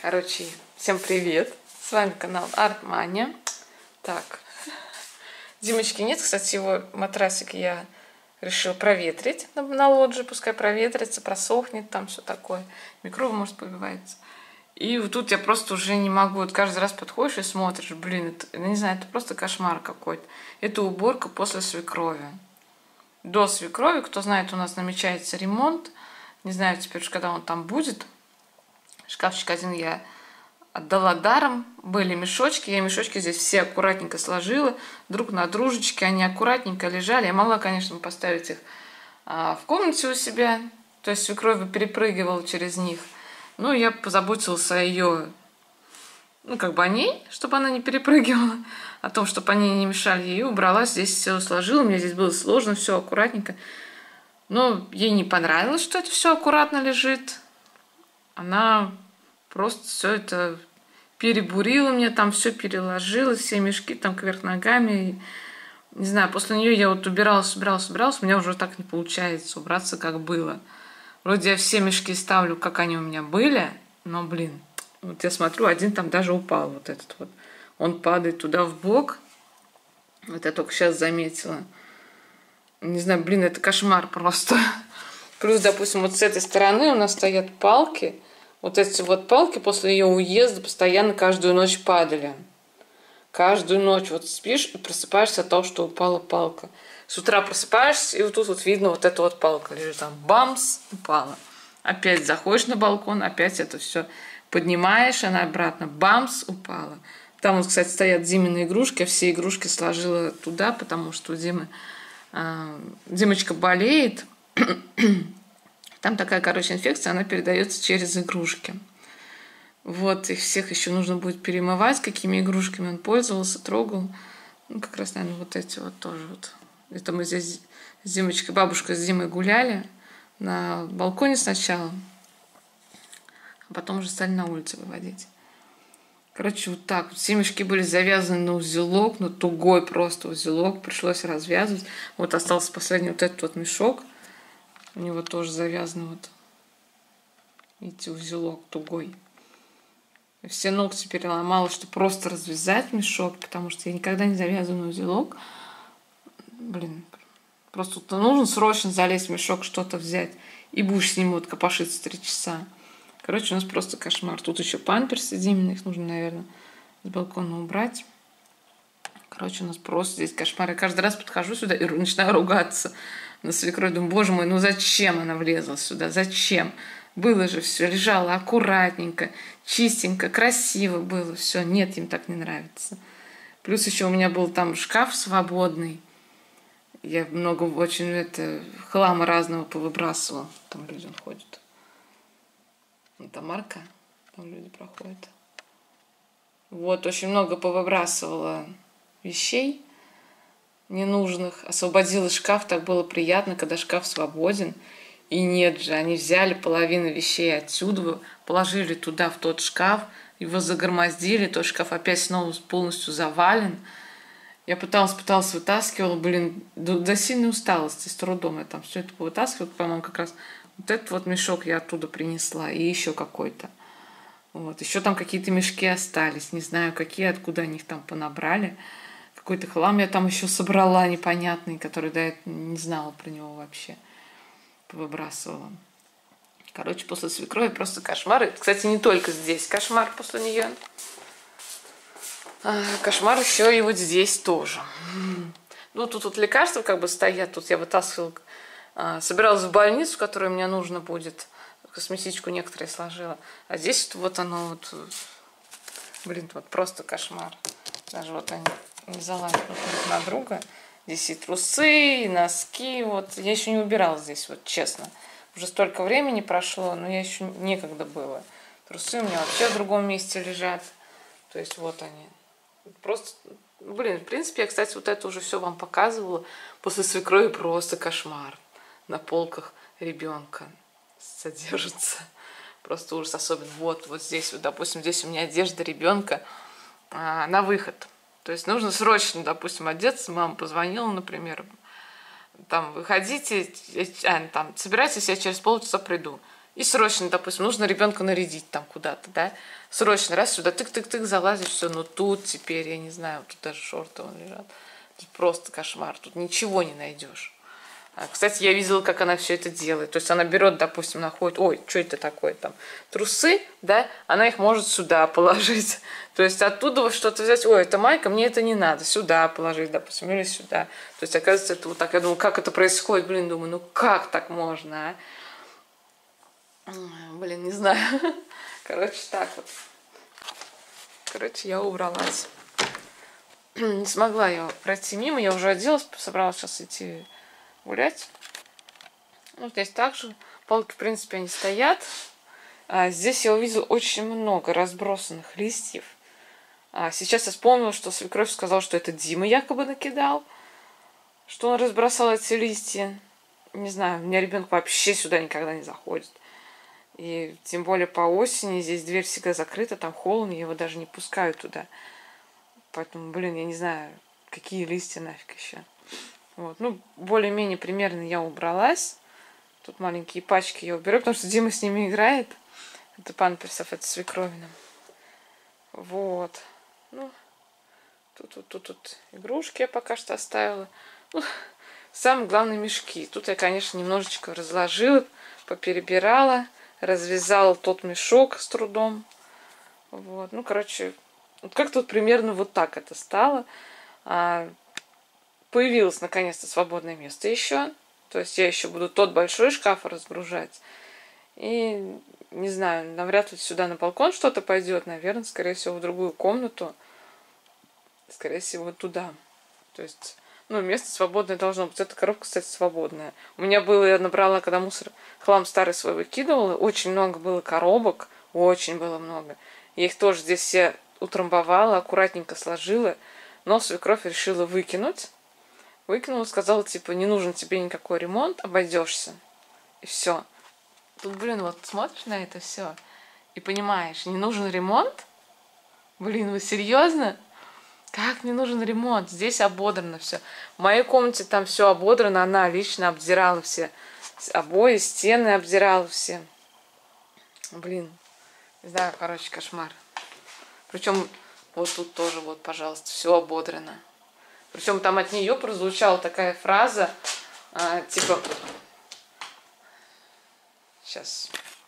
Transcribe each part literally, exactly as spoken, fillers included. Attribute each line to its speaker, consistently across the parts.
Speaker 1: Короче, всем привет! С вами канал Артмания. Так, Димочки нет, кстати, его матрасик я решила проветрить на, на лоджии, пускай проветрится, просохнет, там все такое. Микробы, может, побивается. И вот тут я просто уже не могу. Вот каждый раз подходишь и смотришь, блин, это, не знаю, это просто кошмар какой-то. Это уборка после свекрови. До свекрови, кто знает, у нас намечается ремонт. Не знаю теперь, когда он там будет. Шкафчик один я отдала даром. Были мешочки. Я мешочки здесь все аккуратненько сложила. Друг на дружечке. Они аккуратненько лежали. Я могла, конечно, поставить их а, в комнате у себя. То есть свекровь бы перепрыгивала через них. Но я позаботилась о ее, ну, как бы о ней, чтобы она не перепрыгивала. О том, чтобы они не мешали ей. Убрала, здесь все сложила. Мне здесь было сложно, все аккуратненько. Но ей не понравилось, что это все аккуратно лежит. Она просто все это перебурила мне, там все переложила, все мешки там кверх ногами. Не знаю, после нее я вот убиралась, убиралась, убиралась, у меня уже так не получается убраться, как было. Вроде я все мешки ставлю, как они у меня были, но, блин, вот я смотрю, один там даже упал, вот этот вот. Он падает туда в бок. Вот я только сейчас заметила. Не знаю, блин, это кошмар просто. Плюс, допустим, вот с этой стороны у нас стоят палки. Вот эти вот палки после ее уезда постоянно каждую ночь падали. Каждую ночь вот спишь и просыпаешься от того, что упала палка. С утра просыпаешься, и вот тут вот видно вот эта вот палка лежит там. Бамс, упала. Опять заходишь на балкон, опять это все поднимаешь, она обратно. Бамс, упала. Там вот, кстати, стоят Димины игрушки. Я все игрушки сложила туда, потому что у Димы... Э, Димочка болеет. Там такая, короче, инфекция, она передается через игрушки. Вот, их всех еще нужно будет перемывать, какими игрушками он пользовался, трогал. Ну, как раз, наверное, вот эти вот тоже вот. Это мы здесь с Димочкой, бабушка с Димой гуляли на балконе сначала, а потом уже стали на улице выводить. Короче, вот так вот. Все мешки были завязаны на узелок, на тугой просто узелок. Пришлось развязывать. Вот остался последний вот этот вот мешок. У него тоже завязан вот, видите, узелок тугой. И все ногти переломала, что просто развязать мешок, потому что я никогда не завязываю на узелок. Блин, просто тут нужно срочно залезть в мешок, что-то взять. И будешь с ним вот копошиться три часа. Короче, у нас просто кошмар. Тут еще памперсы Димины, их нужно, наверное, с балкона убрать. Короче, у нас просто здесь кошмар. Я каждый раз подхожу сюда и начинаю ругаться на свекровь. Думаю, боже мой, ну зачем она влезла сюда? Зачем? Было же все, лежало аккуратненько, чистенько, красиво было все. Нет, им так не нравится. Плюс еще у меня был там шкаф свободный. Я много очень это, хлама разного повыбрасывала. Там люди ходят. Там марка, там люди проходят. Вот, очень много повыбрасывала вещей ненужных. Освободила шкаф, так было приятно, когда шкаф свободен. И нет же, они взяли половину вещей отсюда, положили туда, в тот шкаф, его загромоздили, тот шкаф опять снова полностью завален. Я пыталась, пыталась, вытаскивала, блин, до, до сильной усталости, с трудом я там все это повытаскивала, по-моему, как раз вот этот вот мешок я оттуда принесла, и еще какой-то. Вот, еще там какие-то мешки остались, не знаю, какие, откуда они их там понабрали. Какой-то хлам я там еще собрала непонятный, который до этого не знала про него вообще. Выбрасывала. Короче, после свекрови просто кошмар. И, кстати, не только здесь кошмар после нее. А, кошмар еще и вот здесь тоже. Ну, тут вот лекарства как бы стоят. Тут я вытаскивала, а, собиралась в больницу, которая мне нужно будет. Косметичку некоторые сложила. А здесь вот оно вот... Блин, вот просто кошмар. Даже вот они не залазят друг на друга. Здесь и трусы, и носки. Вот. Я еще не убирала здесь, вот честно. Уже столько времени прошло, но я еще некогда было. Трусы у меня вообще в другом месте лежат. То есть вот они. Просто, блин, в принципе, я, кстати, вот это уже все вам показывала. После свекрови просто кошмар. На полках ребенка содержится. Просто ужас особенно. Вот, вот здесь, вот, допустим, здесь у меня одежда ребенка а, на выход. То есть нужно срочно, допустим, одеться. Мама позвонила, например, там, выходите, а, там, собирайтесь, я через полчаса приду. И срочно, допустим, нужно ребенка нарядить там куда-то, да, срочно, раз сюда, тык-тык-тык, залазишь, все, но тут теперь, я не знаю, тут даже шорты вон лежат, тут просто кошмар, тут ничего не найдешь. А, кстати, я видела, как она все это делает. То есть она берет, допустим, находит, ой, что это такое там, трусы, да, она их может сюда положить. То есть оттуда что-то взять, ой, это майка, мне это не надо, сюда положить, допустим, или сюда. То есть, оказывается, это вот так. Я думаю, как это происходит, блин, думаю, ну как так можно, а? Блин, не знаю. Короче, так вот. Короче, я убралась. Не смогла я пройти мимо, я уже оделась, собралась сейчас идти гулять. Ну, здесь также полки, в принципе, они стоят. А здесь я увидела очень много разбросанных листьев. А сейчас я вспомнила, что свекровь сказала, что это Дима якобы накидал, что он разбросал эти листья. Не знаю, у меня ребенок вообще сюда никогда не заходит. И тем более по осени здесь дверь всегда закрыта, там холодно, его даже не пускают туда. Поэтому, блин, я не знаю, какие листья нафиг еще. Вот. Ну, более-менее примерно я убралась. Тут маленькие пачки я уберу, потому что Дима с ними играет. Это памперсов, это свекровина. Вот. Ну, тут, тут, тут, тут игрушки я пока что оставила. Ну, самое главное, мешки. Тут я, конечно, немножечко разложила, поперебирала, развязала тот мешок с трудом. Вот. Ну, короче, вот как тут примерно вот так это стало. А, появилось наконец-то свободное место еще. То есть я еще буду тот большой шкаф разгружать. И, не знаю, навряд ли сюда на балкон что-то пойдет. Наверное, скорее всего, в другую комнату. Скорее всего, туда. То есть, ну, место свободное должно быть. Эта коробка, кстати, свободная. У меня было, я набрала, когда мусор, хлам старый свой выкидывала, очень много было коробок. Очень было много. Я их тоже здесь все утрамбовала, аккуратненько сложила. Но свекровь решила выкинуть. Выкинула, сказала, типа, не нужен тебе никакой ремонт, обойдешься. И все. Тут, блин, вот смотришь на это все и понимаешь, не нужен ремонт? Блин, вы серьезно? Как не нужен ремонт? Здесь ободрано все. В моей комнате там все ободрано, она лично обдирала все обои, стены обдирала все. Блин, не знаю, короче, кошмар. Причем вот тут тоже, вот, пожалуйста, все ободрано. Причем там от нее прозвучала такая фраза, а, типа, сейчас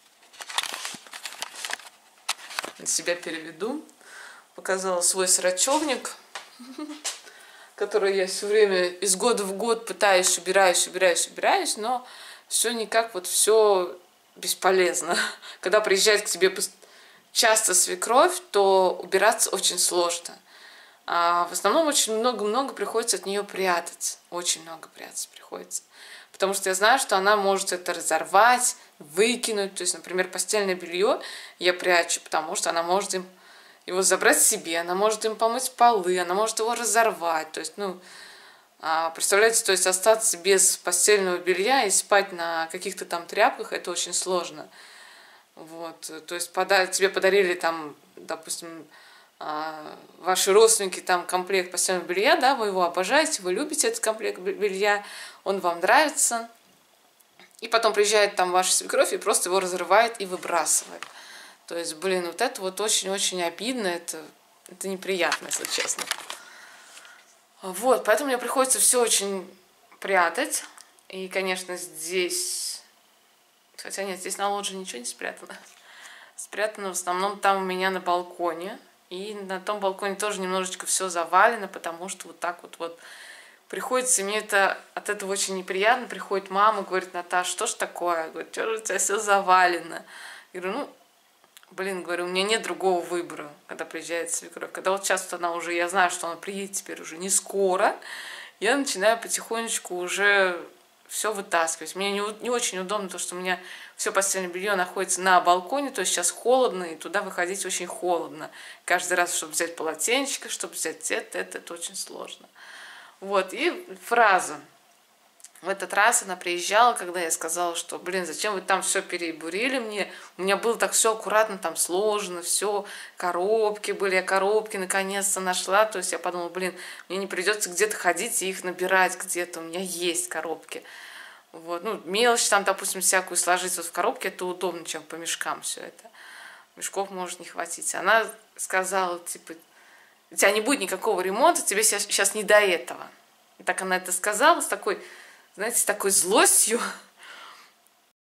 Speaker 1: на себя переведу, показала свой срачевник, который я все время из года в год пытаюсь, убираюсь, убираюсь, убираюсь, но все никак вот все бесполезно. Когда приезжает к тебе часто свекровь, то убираться очень сложно. А в основном очень много-много приходится от нее прятать. Очень много прятать приходится. Потому что я знаю, что она может это разорвать, выкинуть. То есть, например, постельное белье я прячу, потому что она может им его забрать себе, она может им помыть полы, она может его разорвать. То есть, ну, представляете, то есть остаться без постельного белья и спать на каких-то там тряпках, это очень сложно. Вот. То есть пода- тебе подарили там, допустим, ваши родственники там комплект постельного белья, да, вы его обожаете, вы любите этот комплект белья, он вам нравится, и потом приезжает там ваша свекровь и просто его разрывает и выбрасывает. То есть, блин, вот это вот очень-очень обидно, это, это неприятно, если честно. Вот, поэтому мне приходится все очень прятать, и, конечно, здесь, хотя нет, здесь на лоджии ничего не спрятано, спрятано в основном там у меня на балконе. И на том балконе тоже немножечко все завалено, потому что вот так вот вот приходится, мне это от этого очень неприятно. Приходит мама, говорит, Наташа, что ж такое? Говорит, что же у тебя все завалено? Я говорю, ну, блин, говорю, у меня нет другого выбора, когда приезжает свекровь. Когда вот сейчас она уже, я знаю, что она приедет теперь уже не скоро, я начинаю потихонечку уже все вытаскивать. Мне не, не очень удобно, то, что у меня все постельное белье находится на балконе, то есть сейчас холодно, и туда выходить очень холодно. Каждый раз, чтобы взять полотенчик, чтобы взять это, это, это очень сложно. Вот, и фраза. В этот раз она приезжала, когда я сказала, что, блин, зачем вы там все перебурили мне? У меня было так все аккуратно там сложено, все, коробки были, я коробки наконец-то нашла. То есть я подумала, блин, мне не придется где-то ходить и их набирать где-то, у меня есть коробки. Вот. Ну, мелочь там, допустим, всякую сложить вот в коробке, это удобно, чем по мешкам все это. Мешков может не хватить. Она сказала, типа, у тебя не будет никакого ремонта, тебе сейчас не до этого. И так она это сказала с такой, знаете, с такой злостью.